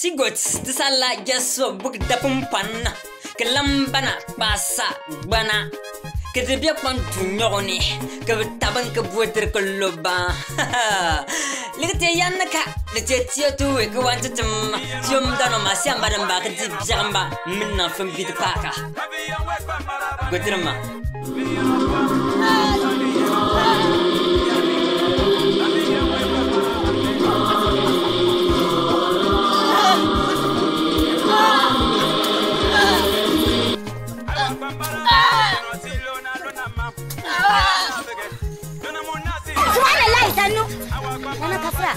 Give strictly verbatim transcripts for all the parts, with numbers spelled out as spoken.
Sigot tisala jaso buk dapum panna kelambana basa bana kedebia kwantu nyogoni ke taban ke buater koloba ligte yanaka de tetio tu e ko wanta tum jom dano masiam badam ba ke jamba minna fam bit paka godirma Tanu, nana kafra.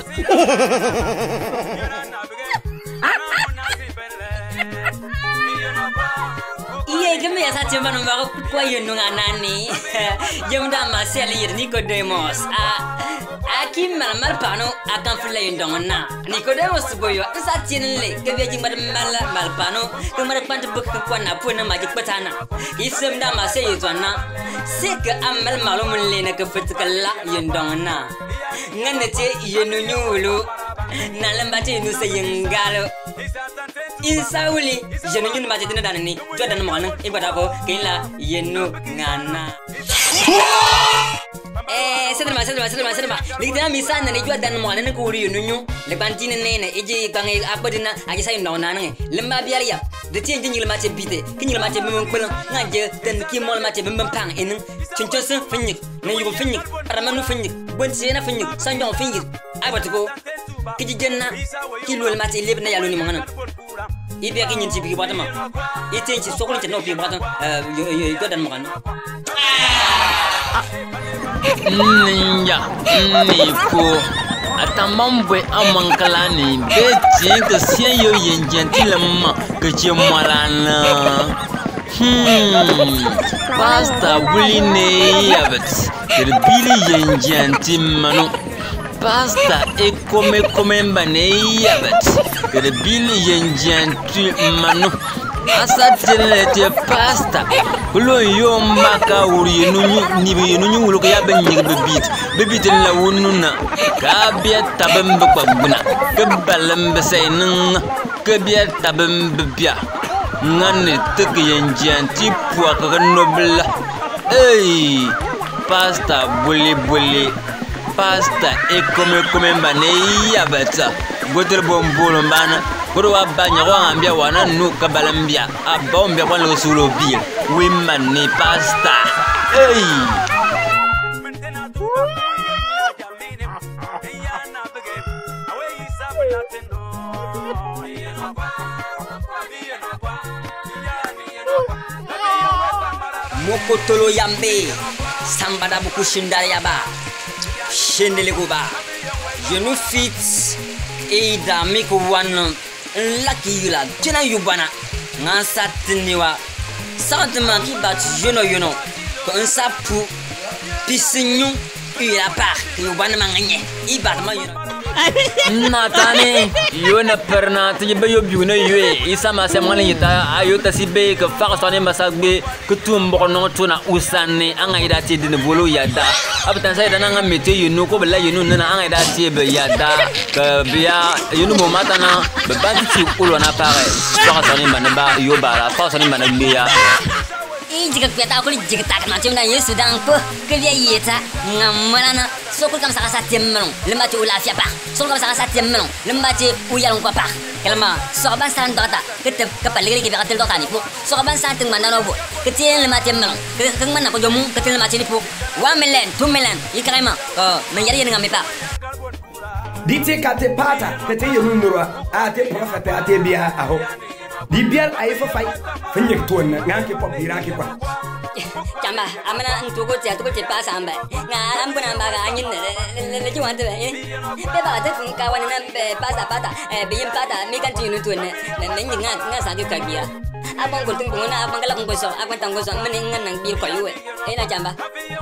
Iya, kami ya saja menunggu aku yang nunganani. Jam dah masih lihat Nicodemus. Ah, akim mal pano akan filai dongana. Nicodemus boyo, saat jenle, kami jing mal mal pano, kemarin pantu buk kekuan apa nama majik petana. Isem dah masih itu ana. Sek amal malum lena ke fetkala yang dongana. Ngana ce yenu nyulu, nalam baca yenu seyenggalo. Insauli jenu nyulu baca tina dan ni, jua dan mana? Ibadah aku kila yenu ngana. Eh, sedema sedema sedema sedema. Ligda misan ni jua dan mana ni kuri yenu nyu. Lepas tina nene, iji kangai apa dina aja saya dongana nge. Lemba biar ya. Deti yang nyulu baca bite, nyulu baca memang pelang ngaje dan kimol baca memang pang ini. Cincosan finyik, nayugo finyik, paramanu finyik, bunsena finyik, sanjong finyik. Apa tu ko? Kijijena kilul mati leb na yalu ni mangana. Ibi akin yin tibi bata ma. Ite nchi sokolo nchi no pi bata yo yo yo dan mangana. Ninja, niko. Atamambwe amankalani beti ke sien yo yin gentilema ke chemwalana. Hmm, pasta buline yavet. Terbili yenjanti manu. Pasta e come come mbane yavet. Terbili yenjanti manu. Asa tenete pasta. Kulo yo maka uri nunyu nibi nunyu ulo ya benyi bebit. Bebit la wununa. Kabia tabembe kwa buna. Kebalembe sainin. Kabia tabembe bia. Ngane tek yenjanti puak nobla. Hey, pasta buli buli, pasta e come come mbane yabata. Gotel bombolo mbana. Kuro abanya kwa ambia wana nu kabalambia. Aba ambia kwa lo sulo bil. Wimane pasta. Hey. Mokotolo yambe sambada buku shindara yaba shendele kuba jenu fit e da miku wan lucky yula jena yubana ngansa tiniwa santema ki bat jeno yono ko nsapu pisinyu ila par yubana manganye ibat ma yono Natane yona perna tije be yobuna yue isa ma se mwana yita ayota sibe ke fa sone masagbe ke tumbo no tuna usane anga ida ti dine bolo yada abtan sai dana ngam mete yunu ko bela yunu nana anga ida ti be yada ke biya yunu mo matana be banti ti ulo na pare fa sone manaba yobara fa sone manabia Jika kita aku jika tak macam na Yesus dan po kerja yeta ngamalana sokul kam saka satem melong lemba tu ulah siapa sokul kam saka satem melong lemba tu uyalong papa kelma soban san dota ketep kapal lagi kita katil dota ni po soban san teng mana nobo ketil lemba tem melong keng mana ko jomu ketil lemba ni po one million two million ikrema ko menjadi dengan mepa dite kate pata kate yumurwa ate profete ate biya aho Bibiar aye fa fay fa ñek ton na nganke pop diraki kwa Chamba amana ntugo tia tugo te pasa amba nga ambuna mbaga anyin le le jiwante be ba te fun ka wana na be pasa pata e be yim pata mi kan tinu ton na na nga nga sa ke kabia abang gol tungo na abang kala ko so abang tango so meni ngan nang bir ko yuwe e na chamba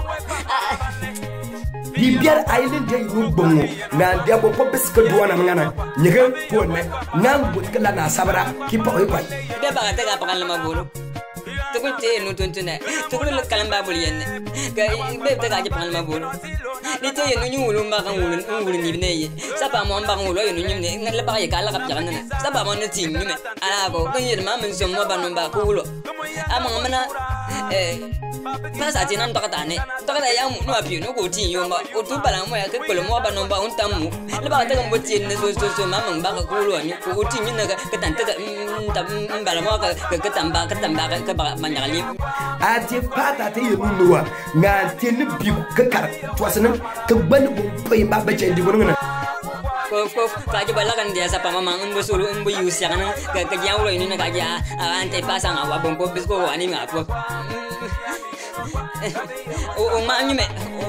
Bibiar island day no bongo na dia bo pop beska duwana ngana nyega ton na nang but kala na sabara ki pa oy kwai be ba ta ga pakan lama bulu to ko te no tontuna to ko le kalamba bol yen ga be be ga je pan ma bol ni te yen nyu wulu ma kan wulu wulu ni ne ye sa pa mo ba wulu yen nyu ne le ba ye ka la ka pya na sa ba mo ne tin ni me ala ko ko yen ma men so mo ba no ba ko wulu ama mana eh pasa tinan to ka tane to ka ya mu no api no ko tin yo ma o tu bala mo ya ke ko mo ba no ba un tamu le ba ta mo tin ne so so so ma man ba ko wulu ni ko tin ni na ka tan ta ta bala mo ka ka tamba ka tamba ka ba man ya li ati pata te yenu nuwa nga tin bi ka kar twasana ka ban bu pay ba ba cendi bu ngana ko ko ka je bala kan dia sa pa mama umbu sulu umbu yusia kan ka ka jauh ini na ka ja ante pasang awa bombo bisko ani ma ko o o ma ni me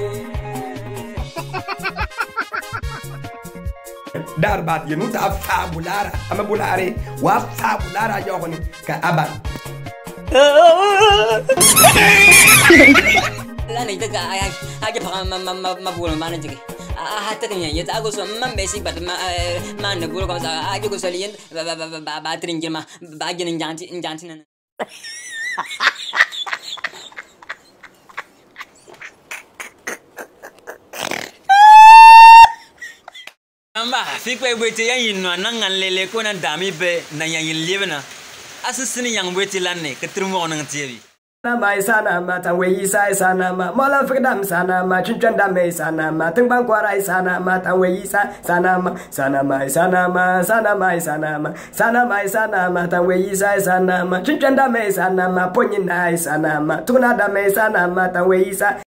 darbat yenu ta fabulara ama bulare wa fabulara yogoni ka aban la ni ta ga ay ay pa ma ma ma bulu ma na jige ah ta kan ya ta go so man be si bat ma ma na bulu ko sa ay go so lien ba ba ba ba tringe ma ba gin janti janti na amba fikwe bwete yan yin no nan ngan lele ko nan dami be na yan yin lebna asisini yang bwete lanne ka turmo nan tibi na mai sana ma tan we isa sana ma mola fikdam sana ma chunchun dam sana ma tung bang kwara sana ma tan we isa sana ma sana ma sana ma sana ma sana ma sana ma sana ma tan we isa sana ma chunchun dam sana ma ponyin na sana ma tuna dam sana ma tan we isa